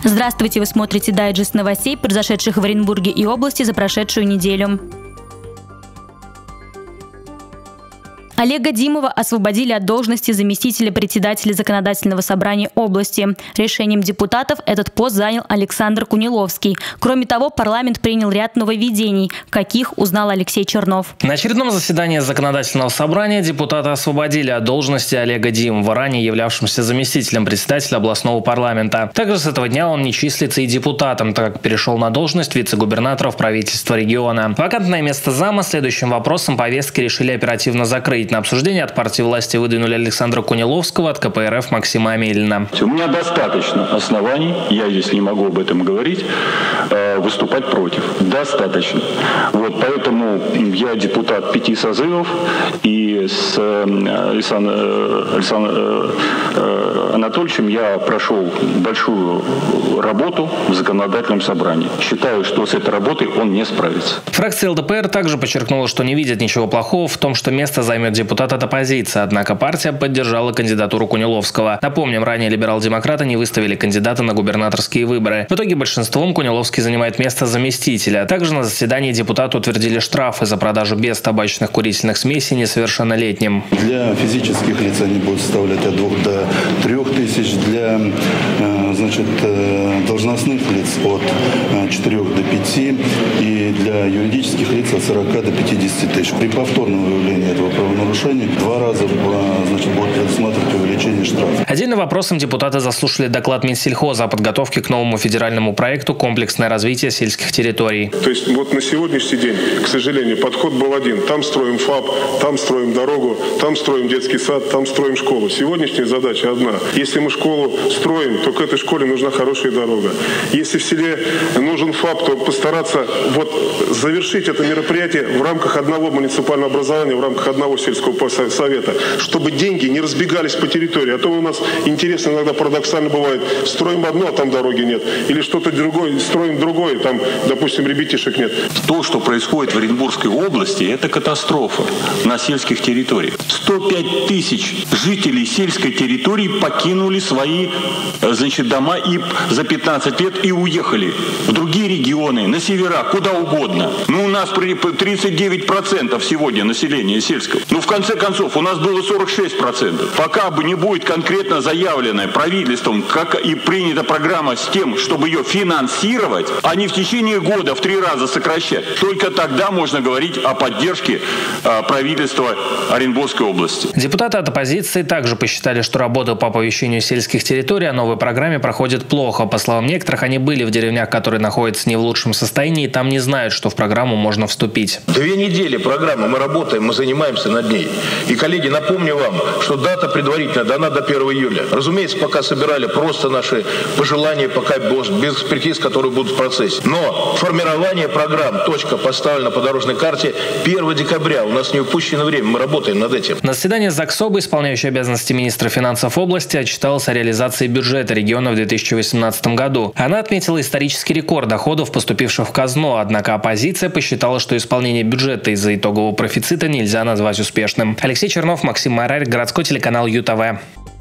Здравствуйте, вы смотрите дайджест новостей, произошедших в Оренбурге и области за прошедшую неделю. Олега Димова освободили от должности заместителя председателя Законодательного собрания области. Решением депутатов этот пост занял Александр Куниловский. Кроме того, парламент принял ряд нововведений, каких узнал Алексей Чернов. На очередном заседании Законодательного собрания депутаты освободили от должности Олега Димова, ранее являвшимся заместителем председателя областного парламента. Также с этого дня он не числится и депутатом, так как перешел на должность вице-губернатора в правительство региона. Вакантное место зама следующим вопросом повестки решили оперативно закрыть. На обсуждение от партии власти выдвинули Александра Куниловского, от КПРФ Максима Амелина. У меня достаточно оснований, я здесь не могу об этом говорить, выступать против. Достаточно. Поэтому я депутат 5 созывов, и с Александром Анатольевичем я прошел большую работу в законодательном собрании. Считаю, что с этой работой он не справится. Фракция ЛДПР также подчеркнула, что не видит ничего плохого в том, что место займет депутат от оппозиции, однако партия поддержала кандидатуру Куниловского. Напомним, ранее либерал-демократы не выставили кандидата на губернаторские выборы. В итоге большинством Куниловский занимает место заместителя. Также на заседании депутаты утвердили штрафы за продажу без табачных курительных смесей несовершеннолетним. Для физических лиц они будут составлять от 2 до 3 тысяч, для должностных лиц от 4 до 5 и для юридических лиц от 40 до 50 тысяч. При повторном выявлении этого правонарушения 2 раза будет предусматривать увеличение штрафа. Отдельным вопросом депутаты заслушали доклад Минсельхоза о подготовке к новому федеральному проекту «Комплексное развитие сельских территорий». То есть на сегодняшний день, к сожалению, подход был один. Там строим ФАП, там строим дорогу, там строим детский сад, там строим школу. Сегодняшняя задача одна. Если мы школу строим, то к этой школе нужна хорошая дорога. Если в селе нужен ФАП, то постараться завершить это мероприятие в рамках одного муниципального образования, в рамках одного сельского совета, чтобы деньги не разбегались по территории. А то у нас интересно, иногда парадоксально бывает, строим одно, а там дороги нет. Или что-то другое, строим другое, там, допустим, ребятишек нет. То, что происходит в Оренбургской области, это катастрофа на сельских территориях. 105 тысяч жителей сельской территории покинули свои дома и за 15 лет и уехали в другие регионы, на севера, куда угодно. У нас 39% сегодня населения сельского. В конце концов, у нас было 46%. Пока не будет конкретно заявленная правительством, как и принята программа с тем, чтобы ее финансировать, а не в течение года в 3 раза сокращать, только тогда можно говорить о поддержке правительства Оренбургской области. Депутаты от оппозиции также посчитали, что работа по оповещению сельских территорий о новой программе проходит плохо. По словам некоторых, они были в деревнях, которые находятся не в лучшем состоянии, и там не знают, что в программу можно вступить. 2 недели программы мы работаем, мы занимаемся над ней. И, коллеги, напомню вам, что дата предварительно дана до 1 июля. Разумеется, пока собирали просто наши пожелания, пока без экспертиз, которые будут в процессе. Но формирование программ, точка поставлена по дорожной карте 1 декабря. У нас не упущено время, мы работаем над этим. На заседании Заксоба исполняющий обязанности министра финансов области отчиталась о реализации бюджета региона в 2018 году. Она отметила исторический рекорд доходов, поступивших в казну, однако оппозиция посчитала, что исполнение бюджета из-за итогового профицита нельзя назвать успешным. Алексей Чернов, Максим Марарь, городской телеканал ЮТВ.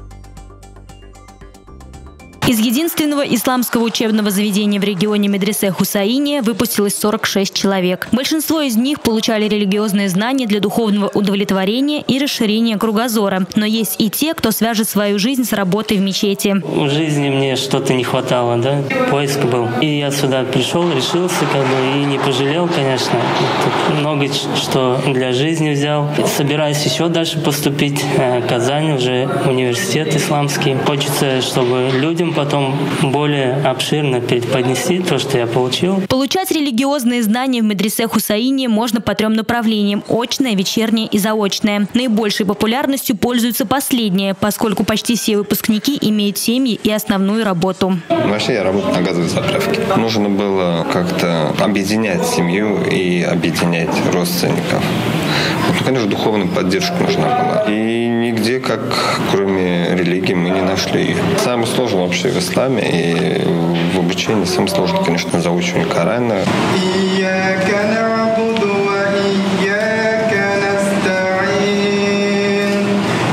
Из единственного исламского учебного заведения в регионе Медресе Хусаиния выпустилось 46 человек. Большинство из них получали религиозные знания для духовного удовлетворения и расширения кругозора. Но есть и те, кто свяжет свою жизнь с работой в мечети. В жизни мне что-то не хватало, поиск был. И я сюда пришел, решился, и не пожалел, конечно. Тут много что для жизни взял. Собираюсь еще дальше поступить в Казань, уже университет исламский. Хочется, чтобы людям потом более обширно преподнести то, что я получил. Получать религиозные знания в Медресе Хусаиния можно по 3 направлениям – очное, вечернее и заочное. Наибольшей популярностью пользуются последние, поскольку почти все выпускники имеют семьи и основную работу. Вообще я работаю на газовой заправке. Нужно было как-то объединять семью и объединять родственников. Конечно, духовная поддержка нужна была. И нигде, кроме религии, мы не нашли ее. Самое сложное вообще в исламе и в обучении, самое сложное, конечно, заучивание Корана.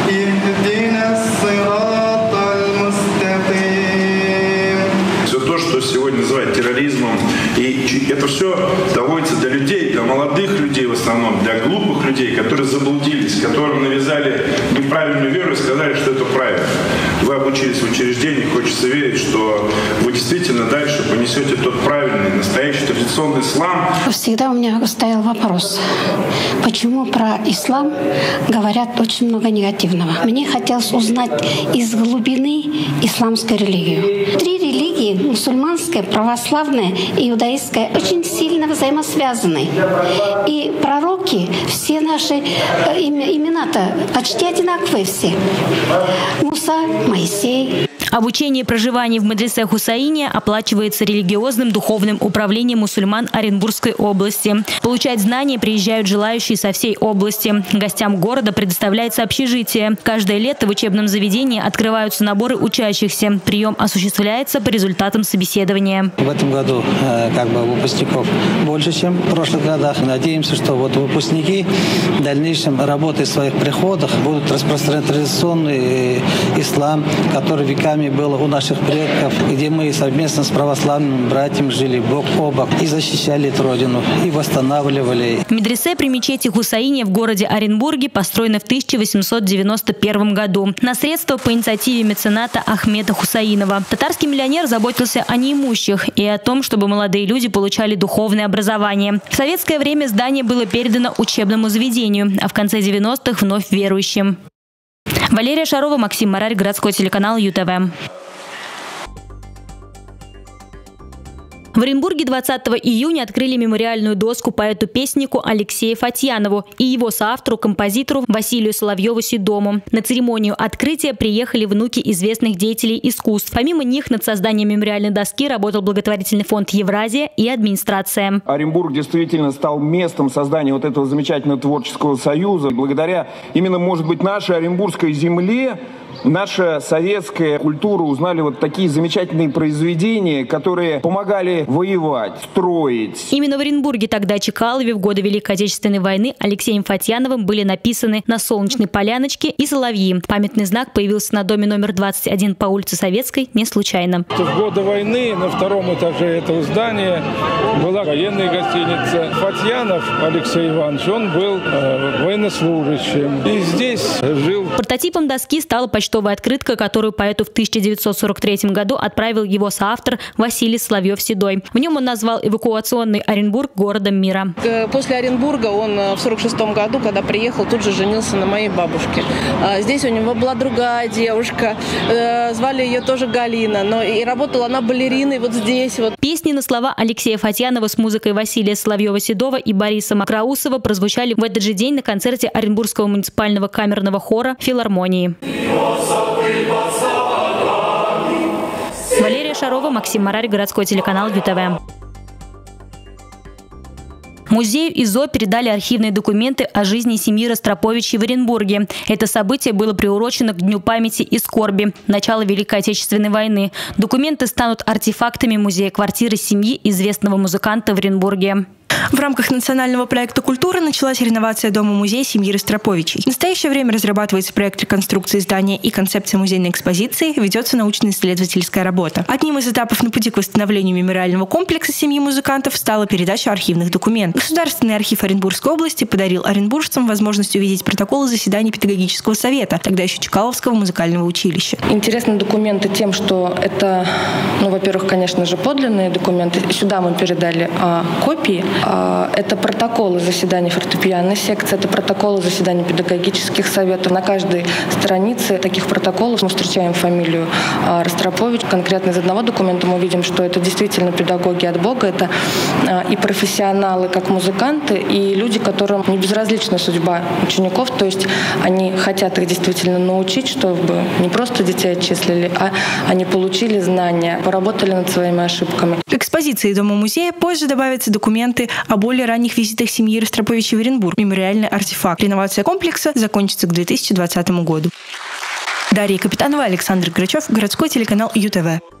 Все то, что глупых людей, которые заблудились, которым навязали неправильную веру и сказали, что это правильно. Вы обучились в учреждении, хочется верить, что вы действительно дальше понесете тот правильный, настоящий традиционный ислам. Всегда у меня стоял вопрос, почему про ислам говорят очень много негативного. Мне хотелось узнать из глубины исламской религии. 3 религии, мусульманская, православная и иудаистская, очень сильно взаимосвязаны. И пророки, все наши имена-то почти одинаковые все. Муса, Моисей. Обучение и проживание в медресе Хусаиния оплачивается религиозным духовным управлением мусульман Оренбургской области. Получать знания приезжают желающие со всей области. Гостям города предоставляется общежитие. Каждое лето в учебном заведении открываются наборы учащихся. Прием осуществляется по результатам собеседования. В этом году выпускников больше, чем в прошлых годах. Надеемся, что выпускники в дальнейшем, работая в своих приходах, будут распространять традиционный ислам, который веками было у наших предков, где мы совместно с православными братьями жили бок о бок и защищали эту родину, и восстанавливали. Медресе при мечети Хусаиния в городе Оренбурге построена в 1891 году на средства по инициативе мецената Ахмеда Хусаинова. Татарский миллионер заботился о неимущих и о том, чтобы молодые люди получали духовное образование. В советское время здание было передано учебному заведению, а в конце 90-х вновь верующим. Валерия Шарова, Максим Марарь, городской телеканал ЮТВ. В Оренбурге 20 июня открыли мемориальную доску поэту-песнику Алексею Фатьянову и его соавтору-композитору Василию Соловьеву-Седому. На церемонию открытия приехали внуки известных деятелей искусств. Помимо них над созданием мемориальной доски работал благотворительный фонд «Евразия» и администрация. Оренбург действительно стал местом создания вот этого замечательного творческого союза. Благодаря именно, может быть, нашей оренбургской земле наша советская культура узнали вот такие замечательные произведения, которые помогали воевать, строить. Именно в Оренбурге, тогда Чекалове, в годы Великой Отечественной войны Алексеем Фатьяновым были написаны на Солнечной Поляночке и соловьи. Памятный знак появился на доме номер 21 по улице Советской не случайно. В годы войны на 2-м этаже этого здания была военная гостиница. Фатьянов Алексей Иванович, он был военнослужащим и здесь жил. Прототипом доски стала почтовая открытка, которую поэту в 1943 году отправил его соавтор Василий Соловьев-Седой. В нем он назвал эвакуационный Оренбург городом мира. После Оренбурга он в 1946 году, когда приехал, тут же женился на моей бабушке. Здесь у него была другая девушка, звали ее тоже Галина, но и работала она балериной вот здесь. Вот. Песни на слова Алексея Фатьянова с музыкой Василия Соловьева-Седова и Бориса Макроусова прозвучали в этот же день на концерте Оренбургского муниципального камерного хора «Филармонии». Валерия Шарова, Максим Марарь, городской телеканал ЮТВ. Музею ИЗО передали архивные документы о жизни семьи Ростроповичей в Оренбурге. Это событие было приурочено к Дню памяти и скорби начала Великой Отечественной войны. Документы станут артефактами музея-квартиры семьи известного музыканта в Оренбурге. В рамках национального проекта «Культура» началась реновация дома-музея семьи Ростроповичей. В настоящее время разрабатывается проект реконструкции здания и концепция музейной экспозиции, ведется научно-исследовательская работа. Одним из этапов на пути к восстановлению мемориального комплекса семьи музыкантов стала передача архивных документов. Государственный архив Оренбургской области подарил оренбуржцам возможность увидеть протоколы заседаний педагогического совета, тогда еще Чкаловского музыкального училища. Интересны документы тем, что это, во-первых, конечно же, подлинные документы. Сюда мы передали копии. Это протоколы заседаний фортепианной секции, это протоколы заседаний педагогических советов. На каждой странице таких протоколов мы встречаем фамилию Ростропович. Конкретно из одного документа мы видим, что это действительно педагоги от Бога, это и профессионалы, как музыканты, и люди, которым не безразлична судьба учеников, то есть они хотят их действительно научить, чтобы не просто детей отчислили, а они получили знания, поработали над своими ошибками. К экспозиции Дома-музея позже добавятся документы о более ранних визитах семьи Ростроповичей в Оренбург. Мемориальный артефакт. Реновация комплекса закончится к 2020 году. Дарья Капитанова, Александр Грачев, городской телеканал ЮТВ.